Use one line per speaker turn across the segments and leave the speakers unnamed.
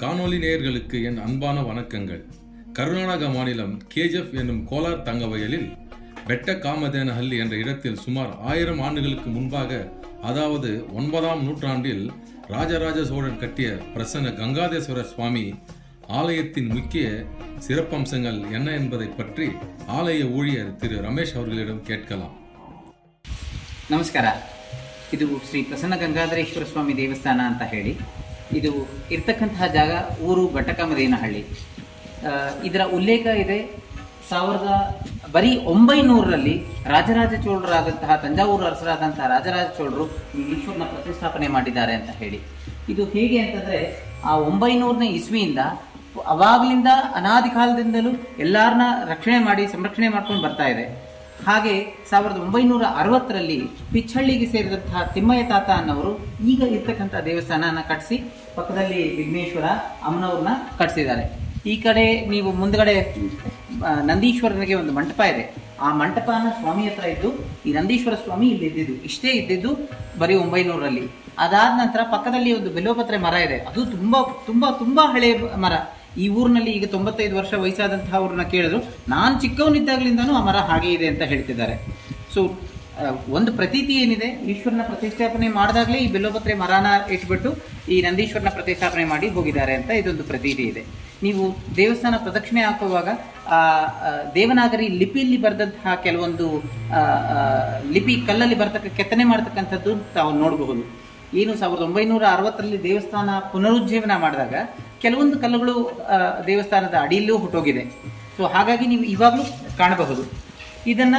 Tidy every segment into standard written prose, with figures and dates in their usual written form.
காணொலி நேயர்களுக்கு என் அன்பான வணக்கங்கள். கர்நாடக மாநிலம் KGF என்னும் கோலார் தங்க வயலில் வெட்ட காமதேனஹள்ளி என்ற இடத்தில் சுமார் 1000 ஆண்டுகளுக்கு முன்பாக, அதாவது 9ஆம் நூற்றாண்டில் ராஜராஜ சோழன் கட்டிய பிரசன்ன கங்காதேஸ்வர சுவாமி ஆலயத்தின் முக்கிய சிறப்பம்சங்கள் என்ன என்பதை பற்றி ஆலய ஊழியர் திரு ரமேஷ் அவர்களிடம் கேட்கலாம்.
ನಮಸ್ಕಾರ. ಇದು ಶ್ರೀ ಪ್ರಸನ್ನ ಗಂಗಾಧರೇಶ್ವರ ಸ್ವಾಮಿ ದೇವಸ್ಥಾನ ಅಂತ ಹೇಳಿ ಇದು ಇರ್ತಕ್ಕಂತಹ ಜಾಗ ಊರು ಘಟ್ಟಕಾಮದೇನಹಳ್ಳಿ. ಇದರ ಉಲ್ಲೇಖ ಇದೆ 900ರಲ್ಲಿ ರಾಜರಾಜ ಚೋಳರಾದಂತಹ ತಂಜಾವೂರು ಅರಸರಾದಂತಹ ರಾಜರಾಜ ಚೋಳರು ಈ ಈಶ್ವರನ ಪ್ರತಿಷ್ಠಾಪನೆ ಮಾಡಿದ್ದಾರೆ ಅಂತ ಹೇಳಿ. ಇದು ಹೇಗೆ ಅಂತಂದ್ರೆ ಆ 900ನೇ ಇಸ್ವಿಯಿಂದ ಅವಾಗಲಿಂದ ಅನಾದಿ ಕಾಲದಿಂದಲೂ ಎಲ್ಲಾರನ್ನ ರಕ್ಷಣೆ ಮಾಡಿ ಸಂರಕ್ಷಣೆ ಮಾಡ್ಕೊಂಡು ಬರ್ತಾ ಇದೆ. ಹಾಗೆ 1960ರಲ್ಲಿ ಪಿಚ್ಚಹಳ್ಳಿಗೆ ಸೇರಿದಂತಹ ತಿಮ್ಮಯ್ಯ ತಾತ ಅನ್ನೋರು ಈಗ ಇರ್ತಕ್ಕಂಥ ದೇವಸ್ಥಾನನ ಕಟ್ಟಿಸಿ ಪಕ್ಕದಲ್ಲಿ ವಿಘ್ನೇಶ್ವರ ಅಮ್ಮನವ್ರನ್ನ ಕಟ್ಟಿಸಿದ್ದಾರೆ. ಈ ಕಡೆ ನೀವು ಮುಂದ್ಗಡೆ ನಂದೀಶ್ವರನಿಗೆ ಒಂದು ಮಂಟಪ ಇದೆ. ಆ ಮಂಟಪನ ಸ್ವಾಮಿ ಹತ್ರ ಇದ್ದು ಈ ನಂದೀಶ್ವರ ಸ್ವಾಮಿ ಇಲ್ಲಿ ಇದ್ದಿದ್ದು ಇಷ್ಟೇ ಇದ್ದಿದ್ದು ಬರೀ 900ರಲ್ಲಿ. ಅದಾದ ನಂತರ ಪಕ್ಕದಲ್ಲಿ ಒಂದು ಬೆಲ್ಲೋಪತ್ರೆ ಮರ ಇದೆ. ಅದು ತುಂಬಾ ತುಂಬಾ ತುಂಬಾ ಹಳೆಯ ಮರ. ಈ ಊರಿನಲ್ಲಿ ಈಗ 95 ವರ್ಷ ವಯಸ್ಸಾದಂತಹ ಅವ್ರನ್ನ ಕೇಳಿದ್ರು, ನಾನು ಚಿಕ್ಕವನಿದ್ದಾಗಲಿಂದನೂ ಆ ಮರ ಹಾಗೆ ಇದೆ ಅಂತ ಹೇಳ್ತಿದ್ದಾರೆ. ಸೊ ಒಂದು ಪ್ರತೀತಿ ಏನಿದೆ, ಈಶ್ವರನ ಪ್ರತಿಷ್ಠಾಪನೆ ಮಾಡಿದಾಗಲೇ ಈ ಬೆಲ್ಲೋಪತ್ರೆ ಮರನ ಇಟ್ಬಿಟ್ಟು ಈ ನಂದೀಶ್ವರನ ಪ್ರತಿಷ್ಠಾಪನೆ ಮಾಡಿ ಹೋಗಿದ್ದಾರೆ ಅಂತ ಇದೊಂದು ಪ್ರತೀತಿ ಇದೆ. ನೀವು ದೇವಸ್ಥಾನ ಪ್ರದಕ್ಷಿಣೆ ಹಾಕುವಾಗ ದೇವನಾಗರಿ ಲಿಪಿಯಲ್ಲಿ ಬರೆದಂತಹ ಕೆಲವೊಂದು ಲಿಪಿ ಕಲ್ಲಲ್ಲಿ ಕೆತ್ತನೆ ಮಾಡ್ತಕ್ಕಂಥದ್ದು ತಾವು ನೋಡಬಹುದು. ಏನು 1960ರಲ್ಲಿ ದೇವಸ್ಥಾನ ಪುನರುಜ್ಜೀವನ ಮಾಡಿದಾಗ ಕೆಲವೊಂದು ಕಲ್ಲುಗಳು ದೇವಸ್ಥಾನದ ಅಡಿಯಲ್ಲೂ ಹುಟ್ಟೋಗಿದೆ. ಸೊ ಹಾಗಾಗಿ ನೀವು ಇವಾಗಲೂ ಕಾಣಬಹುದು. ಇದನ್ನ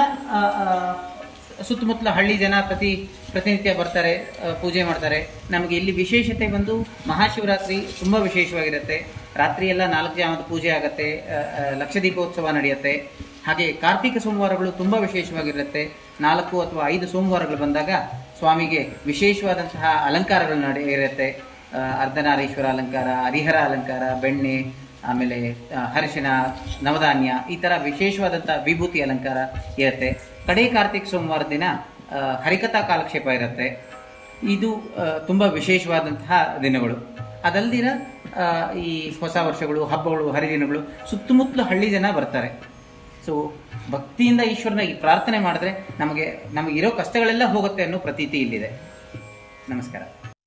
ಸುತ್ತಮುತ್ತಲ ಹಳ್ಳಿ ಜನ ಪ್ರತಿನಿತ್ಯ ಬರ್ತಾರೆ, ಪೂಜೆ ಮಾಡ್ತಾರೆ. ನಮಗೆ ಇಲ್ಲಿ ವಿಶೇಷತೆ ಬಂದು ಮಹಾಶಿವರಾತ್ರಿ ತುಂಬ ವಿಶೇಷವಾಗಿರುತ್ತೆ. ರಾತ್ರಿ ಎಲ್ಲ 4 ಜಾಮದ ಪೂಜೆ ಆಗುತ್ತೆ, ಲಕ್ಷ ದೀಪೋತ್ಸವ ನಡೆಯುತ್ತೆ. ಹಾಗೆ ಕಾರ್ತಿಕ ಸೋಮವಾರಗಳು ತುಂಬ ವಿಶೇಷವಾಗಿರುತ್ತೆ. 4 ಅಥವಾ 5 ಸೋಮವಾರಗಳು ಬಂದಾಗ ಸ್ವಾಮಿಗೆ ವಿಶೇಷವಾದಂತಹ ಅಲಂಕಾರಗಳು ನಡೆಯಿರುತ್ತೆ. ಅರ್ಧನಾರೀಶ್ವರ ಅಲಂಕಾರ, ಹರಿಹರ ಅಲಂಕಾರ, ಬೆಣ್ಣೆ, ಆಮೇಲೆ ಅರಿಶಿಣ, ನವಧಾನ್ಯ, ಈ ಥರ ವಿಶೇಷವಾದಂತಹ ವಿಭೂತಿ ಅಲಂಕಾರ ಇರುತ್ತೆ. ಕಡೆ ಕಾರ್ತಿಕ ಸೋಮವಾರ ದಿನ ಹರಿಕಥಾ ಕಾಲಕ್ಷೇಪ ಇರುತ್ತೆ. ಇದು ತುಂಬ ವಿಶೇಷವಾದಂತಹ ದಿನಗಳು. ಅದಲ್ದಿರ ಈ ಹೊಸ ವರ್ಷಗಳು, ಹಬ್ಬಗಳು, ಹರಿದಿನಗಳು ಸುತ್ತಮುತ್ತಲು ಹಳ್ಳಿ ಜನ ಬರ್ತಾರೆ. ಸೊ ಭಕ್ತಿಯಿಂದ ಈಶ್ವರನ ಈ ಪ್ರಾರ್ಥನೆ ಮಾಡಿದ್ರೆ ನಮಗೆ ಇರೋ ಕಷ್ಟಗಳೆಲ್ಲ ಹೋಗುತ್ತೆ ಅನ್ನೋ ಪ್ರತೀತಿ ಇಲ್ಲಿದೆ. நமஸ்கார.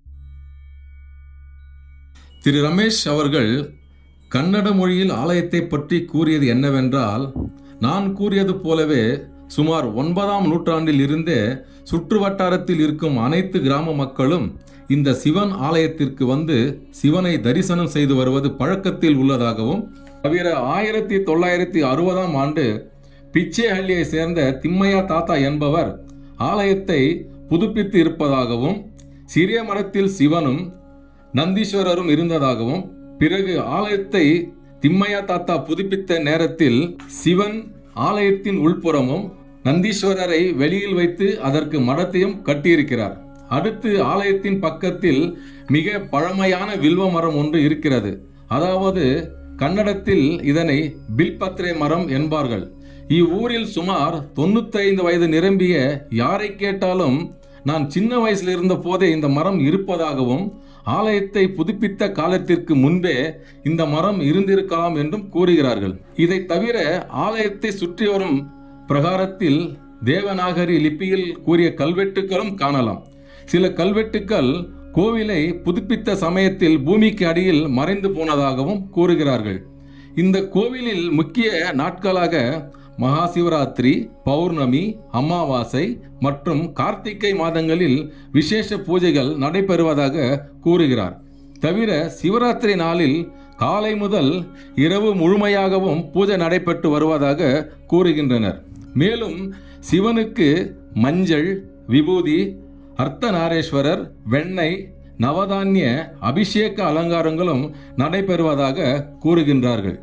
திரு ரமேஷ் அவர்கள் கன்னட மொழியில் ஆலயத்தை பற்றி கூறியது என்னவென்றால், நான் கூறியது போலவே சுமார் 9ஆம் நூற்றாண்டில் இருந்தே சுற்று வட்டாரத்தில் இருக்கும் அனைத்து கிராம மக்களும் இந்த சிவன் ஆலயத்திற்கு வந்து சிவனை தரிசனம் செய்து வருவது பழக்கத்தில் உள்ளதாகவும், தவிர 1960ஆம் ஆண்டு பிச்சேஹள்ளியை சேர்ந்த திம்மையா தாத்தா என்பவர் ஆலயத்தை புதுப்பித்து இருப்பதாகவும், சிறிய மரத்தில் சிவனும் நந்தீஸ்வரரும் இருந்ததாகவும், பிறகு ஆலயத்தை திம்மையா தாத்தா புதுப்பித்த நேரத்தில் சிவன் ஆலயத்தின் உள்புறமும் நந்தீஸ்வரரை வெளியில் வைத்து அதற்கு மடத்தையும் கட்டியிருக்கிறார். அடுத்து ஆலயத்தின் பக்கத்தில் மிக பழமையான வில்வ மரம் ஒன்று இருக்கிறது. அதாவது கன்னடத்தில் இதனை பில்பத்ரே மரம் என்பார்கள். இவ்வூரில் சுமார் 95 வயது நிரம்பிய யாரை கேட்டாலும் நான் சின்ன வயசில் இருந்த போதே இந்த மரம் இருப்பதாகவும், ஆலயத்தை புதுப்பித்த காலத்திற்கு முன்பே இந்த மரம் இருந்திருக்கலாம் என்றும் கூறுகிறார்கள். இதை தவிர ஆலயத்தை சுற்றி வரும் பிரகாரத்தில் தேவநாகரி லிபியில் கூறிய கல்வெட்டுகளும் காணலாம். சில கல்வெட்டுக்கள் கோவிலை புதுப்பித்த சமயத்தில் பூமிக்கு அடியில் மறைந்து போனதாகவும் கூறுகிறார்கள். இந்த கோவிலில் முக்கிய நாட்களாக மகாசிவராத்திரி, பௌர்ணமி, அமாவாசை மற்றும் கார்த்திகை மாதங்களில் விசேஷ பூஜைகள் நடைபெறுவதாக கூறுகிறார். தவிர சிவராத்திரி நாளில் காலை முதல் இரவு முழுமையாகவும் பூஜை நடைபெற்று வருவதாக கூறுகின்றனர். மேலும் சிவனுக்கு மஞ்சள், விபூதி, அர்த்தநாரீஸ்வரர், வெண்ணெய், நவதானிய அபிஷேக அலங்காரங்களும் நடைபெறுவதாக கூறுகின்றார்கள்.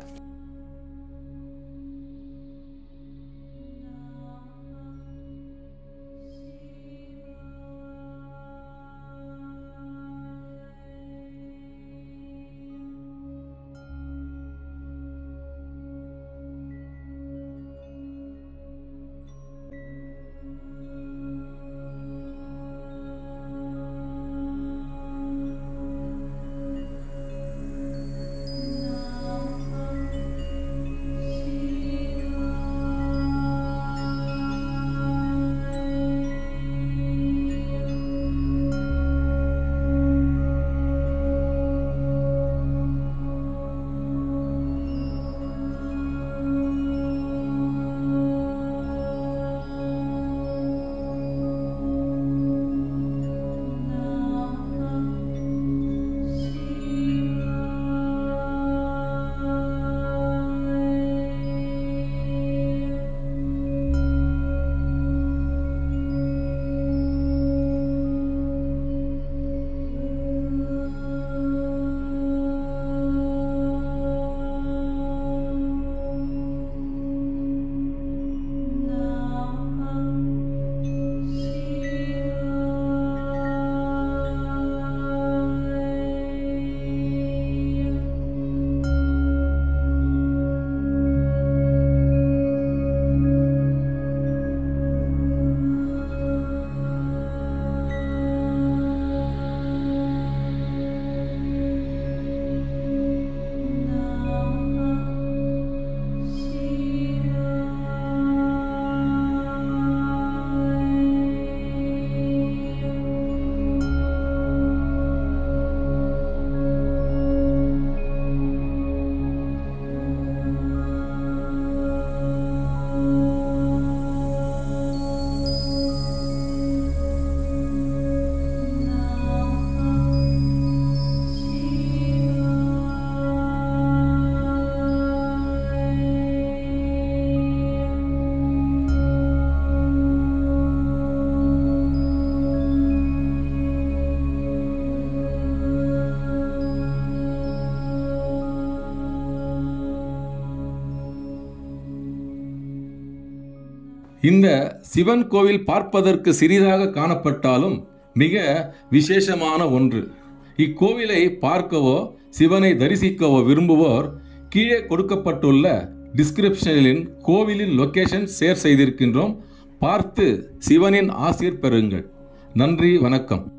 இந்த சிவன் கோவில் பார்ப்பதற்கு சிறிதாக காணப்பட்டாலும் மிக விசேஷமான ஒன்று. இக்கோவிலை பார்க்கவோ சிவனை தரிசிக்கவோ விரும்புவோர் கீழே கொடுக்கப்பட்டுள்ள டிஸ்கிரிப்ஷனில் கோவிலின் லொகேஷன் ஷேர் செய்திருக்கின்றோம். பார்த்து சிவனின் ஆசீர் பெறுங்கள். நன்றி, வணக்கம்.